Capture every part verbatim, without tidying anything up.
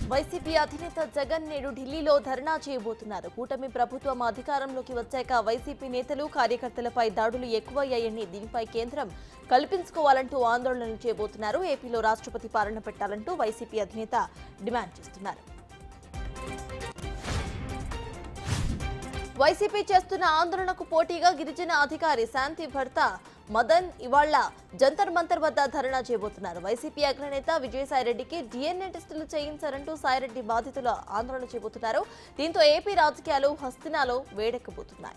YCP అధినేత జగన్ నేడు ఢిల్లీలో ధర్నా చేయబోతున్నారు. కూటమి ప్రభుత్వం అధికారంలోకి వచ్చాక వైసీపీ నేతలు కార్యకర్తలపై దాడులు ఎక్కువయ్యాయని, దీనిపై కేంద్రం కల్పించుకోవాలంటూ ఆందోళనలు చేయబోతున్నారు. ఏపీలో రాష్ట్రపతి పాలన పెట్టాలంటూ వైసీపీ అధినేత డిమాండ్ చేస్తున్నారు. వైసీపీ చేస్తున్న ఆందోళనకు పోటీగా గిరిజన అధికారి శాంతి భర్త మదన్ ఇవాళ జంతర్ మంతర్ వద్ద ధర్నా చేయబోతున్నారు. వైసీపీ అగ్రనేత విజయసాయిరెడ్డికి డీఎన్ఏ టెస్టులు చేయించారంటూ సాయిరెడ్డి బాధితులు ఆందోళన చేయబోతున్నారు. దీంతో ఏపీ రాజకీయాలు హస్తినాలో వేడెక్కబోతున్నాయి.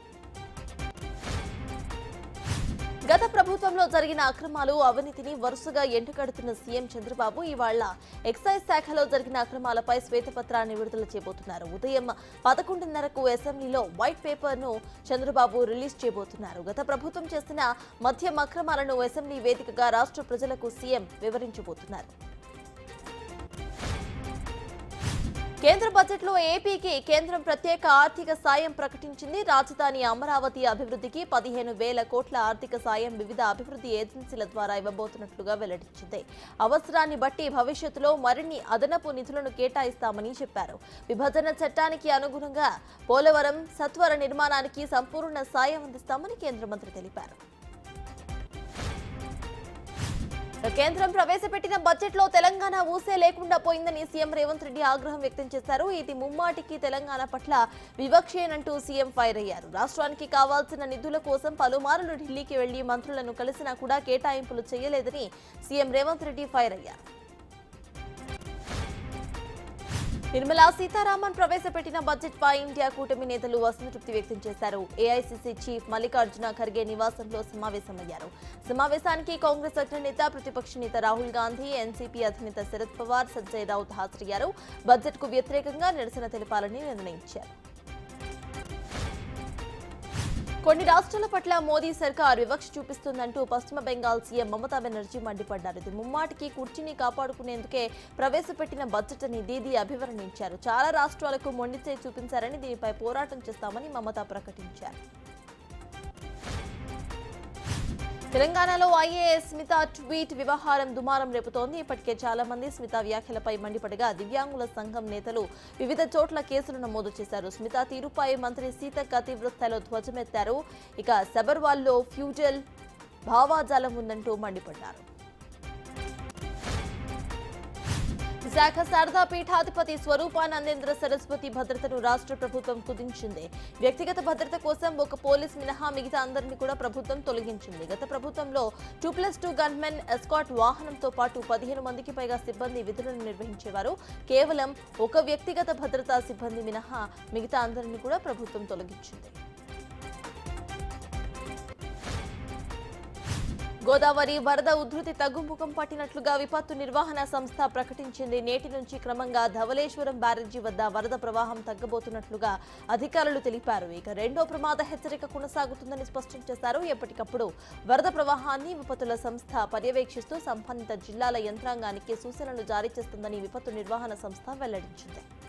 గత ప్రభుత్వంలో జరిగిన అక్రమాలు, అవినీతిని వరుసగా ఎంటుకడుతున్న సీఎం చంద్రబాబు ఇవాళ ఎక్సైజ్ శాఖలో జరిగిన అక్రమాలపై శ్వేతపత్రాన్ని విడుదల చేయబోతున్నారు. ఉదయం పదకొండున్నరకు అసెంబ్లీలో వైట్ పేపర్ ను చంద్రబాబు రిలీజ్ చేయబోతున్నారు. గత ప్రభుత్వం చేసిన మద్యం అక్రమాలను అసెంబ్లీ వేదికగా రాష్ట్ర ప్రజలకు సీఎం వివరించబోతున్నారు. కేంద్ర బడ్జెట్లో ఏపీకి కేంద్రం ప్రత్యేక ఆర్థిక సాయం ప్రకటించింది. రాజధాని అమరావతి అభివృద్ధికి పదిహేను వేల కోట్ల ఆర్థిక సాయం వివిధ అభివృద్ధి ఏజెన్సీల ద్వారా ఇవ్వబోతున్నట్లుగా వెల్లడించింది. అవసరాన్ని బట్టి భవిష్యత్తులో మరిన్ని అదనపు నిధులను కేటాయిస్తామని చెప్పారు. విభజన చట్టానికి అనుగుణంగా పోలవరం సత్వర నిర్మాణానికి సంపూర్ణ సాయం అందిస్తామని కేంద్ర మంత్రి తెలిపారు. కేంద్రం ప్రవేశపెట్టిన బడ్జెట్ లో తెలంగాణ ఊసే లేకుండా పోయిందని సీఎం రేవంత్ రెడ్డి ఆగ్రహం వ్యక్తం చేశారు. ఇది ముమ్మాటికి తెలంగాణ పట్ల వివక్షేనంటూ సీఎం ఫైర్ అయ్యారు. రాష్ట్రానికి కావాల్సిన నిధుల కోసం పలుమార్లు ఢిల్లీకి వెళ్లి మంత్రులను కలిసినా కూడా కేటాయింపులు చేయలేదని సీఎం రేవంత్ రెడ్డి ఫైర్ అయ్యారు. నిర్మలా సీతారామన్ ప్రవేశపెట్టిన బడ్జెట్ పై ఇండియా కూటమి నేతలు అసంతృప్తి వ్యక్తం చేశారు. ఏఐసీసీ చీఫ్ మల్లికార్జున ఖర్గే నివాసంలో సమావేశమయ్యారు. సమావేశానికి కాంగ్రెస్ అగ్రనేత, ప్రతిపక్ష నేత రాహుల్ గాంధీ, ఎన్సీపీ అధినేత శరద్ పవార్, సంజయ్ రౌత్ హాజరయ్యారు. బడ్జెట్ కు వ్యతిరేకంగా నిరసన తెలపాలని నిర్ణయించారు. కొన్ని రాష్ట్రాల పట్ల మోదీ సర్కార్ వివక్ష చూపిస్తుందంటూ పశ్చిమ బెంగాల్ సీఎం మమతా బెనర్జీ మండిపడ్డారు. ఇది ముమ్మాటికి కుర్చీని కాపాడుకునేందుకే ప్రవేశపెట్టిన బడ్జెట్ అని దీదీ అభివర్ణించారు. చాలా రాష్ట్రాలకు మొండిచేయి చూపించారని, దీనిపై పోరాటం చేస్తామని మమతా ప్రకటించారు. తెలంగాణలో ఐఏఎస్ స్మిత ట్వీట్ వ్యవహారం దుమారం రేపుతోంది. ఇప్పటికే చాలా మంది స్మిత వ్యాఖ్యలపై మండిపడగా దివ్యాంగుల సంఘం నేతలు వివిధ చోట్ల కేసులు నమోదు చేశారు. స్మిత తీరుపై మంత్రి సీతక్క తీవ్ర స్థాయిలో ధ్వజమెత్తారు. ఇక సబర్వాల్లో ఫ్యూజల్ భావాజాలం ఉందంటూ మండిపడ్డారు. విశాఖ శారదా పీఠాధిపతి స్వరూపానందేంద్ర సరస్వతి భద్రతను రాష్ట్ర ప్రభుత్వం కుదించింది. వ్యక్తిగత భద్రత కోసం ఒక పోలీస్ మినహా మిగతా అందరినీ కూడా ప్రభుత్వం తొలగించింది. గత ప్రభుత్వంలో two plus two gunmen escort వాహనంతో పాటు పదిహేను మందికి పైగా సిబ్బంది విధులను నిర్వహించేవారు. కేవలం ఒక వ్యక్తిగత భద్రతా సిబ్బంది మినహా మిగతా అందరినీ కూడా ప్రభుత్వం తొలగించింది. గోదావరి వరద ఉధృతి తగ్గుముఖం పట్టినట్లుగా విపత్తు నిర్వహణ సంస్థ ప్రకటించింది. నేటి నుంచి క్రమంగా ధవళేశ్వరం బ్యారేజీ వద్ద వరద ప్రవాహం తగ్గబోతున్నట్లుగా అధికారులు తెలిపారు. ఇక రెండో ప్రమాద హెచ్చరిక కొనసాగుతుందని స్పష్టం చేశారు. ఎప్పటికప్పుడు వరద ప్రవాహాన్ని విపత్తుల సంస్థ పర్యవేక్షిస్తూ సంబంధిత జిల్లాల యంత్రాంగానికి సూచనలు జారీ చేస్తుందని విపత్తు నిర్వహణ సంస్థ వెల్లడించింది.